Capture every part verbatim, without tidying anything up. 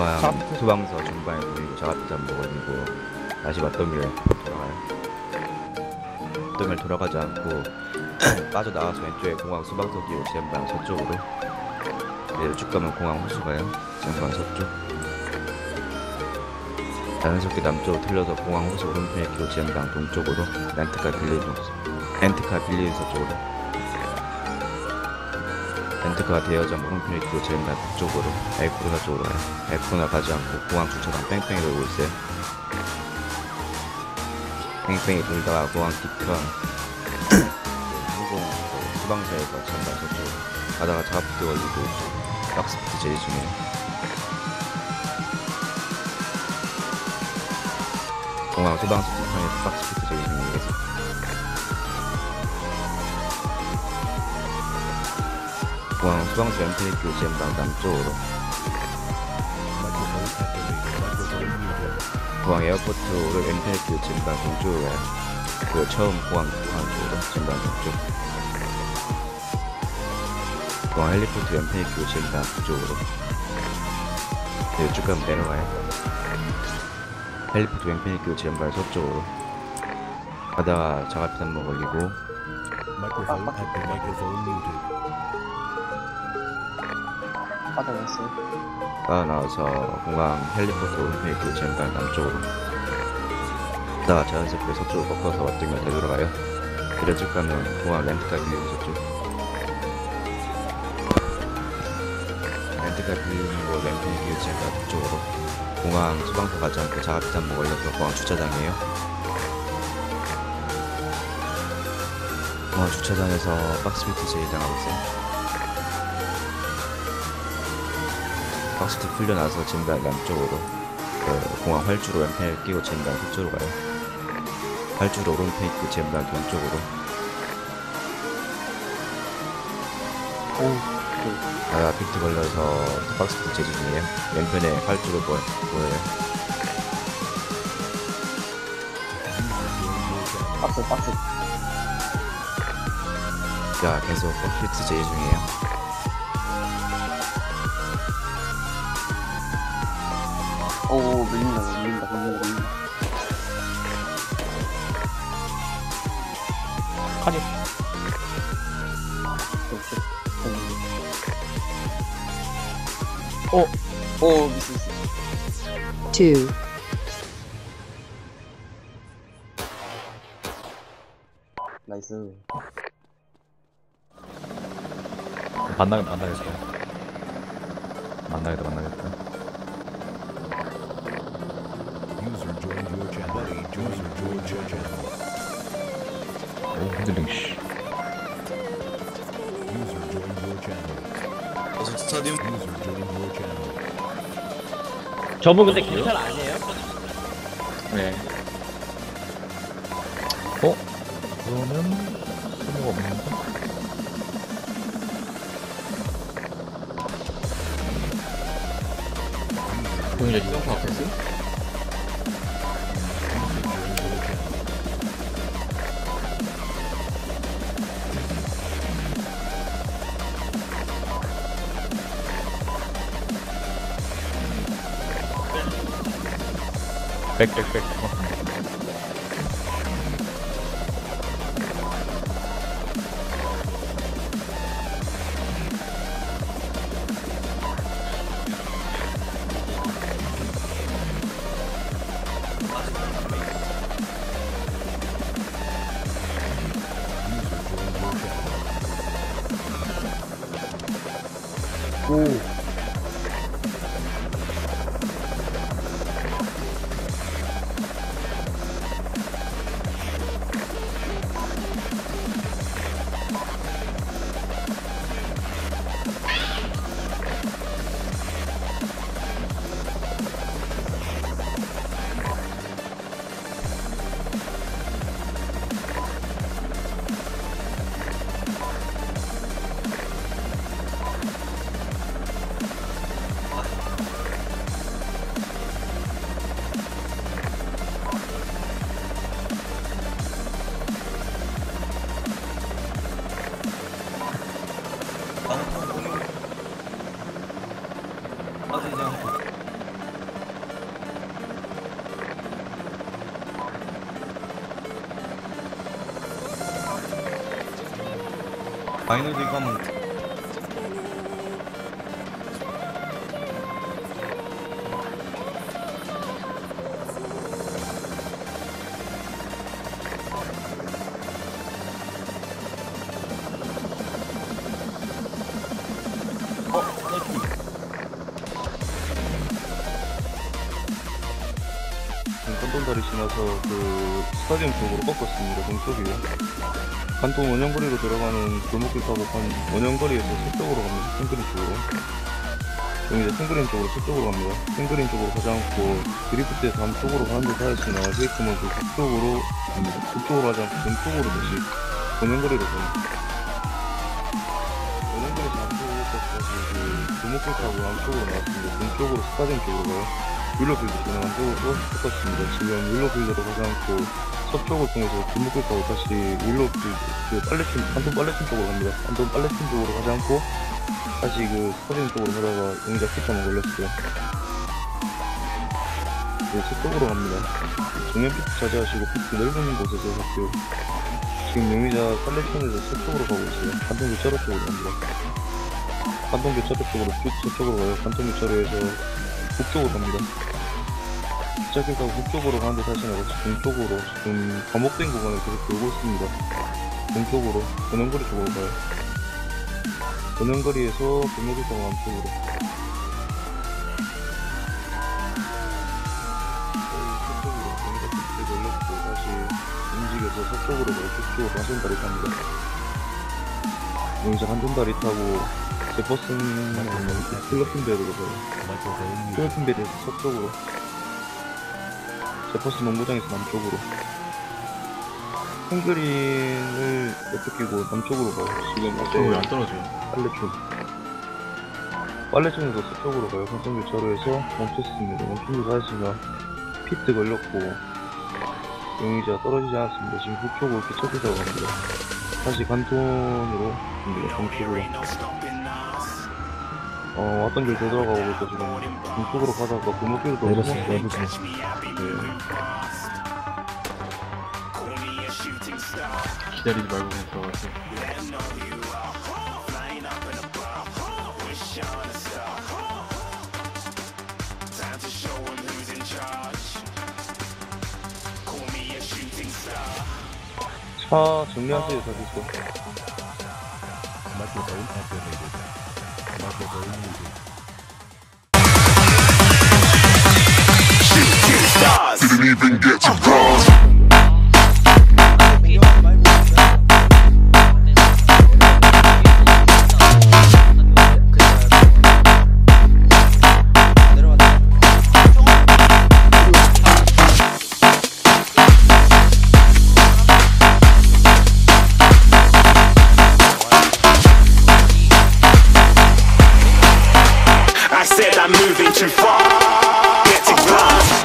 공항 작업- 소방서 중방에 보이고 작업자 한번 걸리고 다시 왓더밀 돌아가요. 왓더밀 돌아가지 않고 빠져나와서 왼쪽에 공항 소방서 끼고 지연방 서쪽으로 네, 쭉 가면 공항 호수 가요. 지연방 서쪽 자연스럽게 남쪽으로 틀려서 공항 호수 오른편에 끼고 지연방 동쪽으로 렌트카 빌리지 렌트카 빌리지 서쪽으로 렌트카 대여점 오른편에 끼고 지연방 북쪽으로 엘코나 쪽으로 가요. 엘코나 가지 않고 공항 주차장 뺑뺑이 돌고 있어요. 뺑뺑이 돌다가 공항 뒤편 후공 소방서에서 지연방 서쪽으로 가다가 작업부터 걸리고 박스피트 제일 중이에요. 공항 소방서 뒤편에서 박스피트 제일 중이에요. 공항 소방서 왼편에 끼고 지연방 남쪽으로 공항 에어포트를 왼편에 끼고 지연방 동쪽으로 가요. 그리고 처음 공항 공항 쪽으로 지연방 동쪽 공항 헬리포트 왼편에 끼고 지연방 북쪽으로 그리고 쭉 가면 내려가요. 헬리포트 왼편에 끼고 지연방 서쪽으로 가다가 자가피 한번 걸리고 Microphone active. Microphone muted. 받아냈어요. 가 나와서 공항 헬리포트 오른편에 끼고 지연방 남쪽으로 가다가 자연스럽게 서쪽으로 꺾어서 왔더니 되돌아가요. 그래 쭉 가면 공항 렌트카 빌리지 서쪽 렌트카 빌리고 왼편에 끼고 지연방 북쪽으로 공항 소방서 가지 않고 자가피 한번 걸려서 공항 주차장이에요. 공항 주차장에서 박스피트 제의 당하고 있어요. 박스피트 풀려나서 진단 남쪽으로 그 공항 활주로 왼편에 끼고 진단 서쪽으로 가요. 활주로 오른편에 끼고 진단 동쪽으로 오, 아, 빅트 걸려서 박스피트 제지 중이에요. 왼편에 활주로 보, 보여요. 박스, 박스. 자, 계속 박스피트 제지 중이에요. 오, 밀린다, 밀린다, 밀린다, 밀린다. 카니 오, 오, 미스, 미스. two, 나이스. 만나겠다 만나겠다 만나겠다 만나겠다 User joined your channel. Buddy, user joined your channel. 오 흔들링 씨 User joined your channel. 어서 스타디움 User joined your channel. 저분 근데 경찰 아니에요? 네. 어? 그러면 쓸모가 없는데? 공유자 지정파 앞에서? 백백백 어. 오, 마이너드 이거 한번 간돈다리 지나서 그 스타디움 쪽으로 꺾었습니다. 동쪽이요. 간돈 원형거리로 들어가는 골목길 타고 간 원형거리에서 서쪽으로 갑니다. 탱그린 쪽으로. 여기 이제 탱그린 쪽으로 서쪽으로 갑니다. 탱그린 쪽으로 가지 않고 드리프트에서 남쪽으로 가는 듯 하였으나 헤이크먼 그 북쪽으로 갑니다. 북쪽으로 가지 않고 동쪽으로 다시 원형거리로 갑니다. 원형거리에서 남쪽으로 꺾어서 그 골목길 타고 남쪽으로 나왔습니다. 동쪽으로 스타디움 쪽으로 가요. 윌로필드 지나간 쪽으로 꺾었습니다. 지금 윌로필드로 가지 않고 서쪽을 통해서 골목길 타고 다시 윌로필드 그 빨래팀 한돈 빨래팀 쪽으로 갑니다. 한돈 빨래팀 쪽으로 가지 않고 다시 그 스타디움 쪽으로 가다가 용자 피타만 걸렸어요. 네, 서쪽으로 갑니다. 정면 피트 차지하시고 피트 넓은 곳에서 갈게요. 지금 용의자 빨래팀에서 서쪽으로 가고 있어요. 간통 교차로 쪽으로 갑니다. 간통 교차로 쪽으로 쭉 서쪽으로 가요. 간통 교차로에서 북쪽으로 갑니다. 시작해서 북쪽으로 가는데 다시 나가서 동쪽으로 지금 과목된 구간을 계속 돌고 있습니다. 동쪽으로 원형거리 쪽으로 가요. 원형거리에서 골목길 타고 남쪽으로. 서쪽으로 여기가 북쪽에 걸렸고 다시 움직여서 서쪽으로 가요. 북쪽으로 한돈다리 탑니다. 여기서 한돈다리 타고 제퍼슨 필로핀 베드로 가요. 필로핀 베드에서 서쪽으로. 제퍼슨 농구장에서 남쪽으로. 탱그린을 옆에 끼고 남쪽으로 가요. 지금 왜 안 떨어져요? 빨래촌. 빨래촌에서 서쪽으로 가요. 간통교차로에서 멈췄습니다. 멈춘 듯 하시면 피트 걸렸고 용의자 떨어지지 않았습니다. 지금 북쪽으로 기차피자고 갑니다. 다시 간톤으로 갑니다. 동쪽으로. 어, 왔던 길 되돌아가고 있고 지금 동쪽으로 가다가 골목길로 또 내렸어요. 넘어갔어요. 기다리지 말고 그냥 들어가세요. 차 정리하세요. 다 됐어. Microphone activated. Microphone muted. Didn't even get to cross. I said I'm moving too far. Get to glass.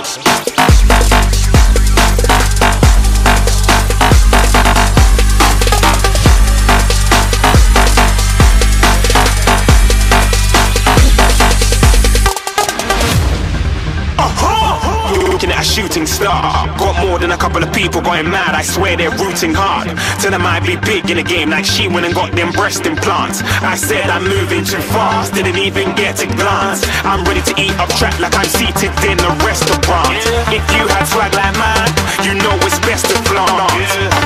Looking at a shooting star. Got more than a couple of people going mad. I swear they're rooting hard. Tell them I'd be big in the game like she went and got them breast implants. I said I'm moving too fast, didn't even get to glance. I'm ready to eat up track like I'm seated in a restaurant. If you had swag like mine, you know it's best to flaunt.